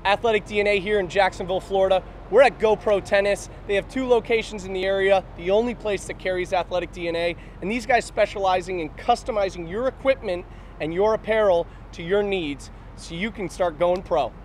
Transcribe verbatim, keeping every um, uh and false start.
Athletic D N A here in Jacksonville, Florida. We're at GoPro Tennis. They have two locations in the area, the only place that carries athletic D N A, and these guys specializing in customizing your equipment and your apparel to your needs so you can start going pro.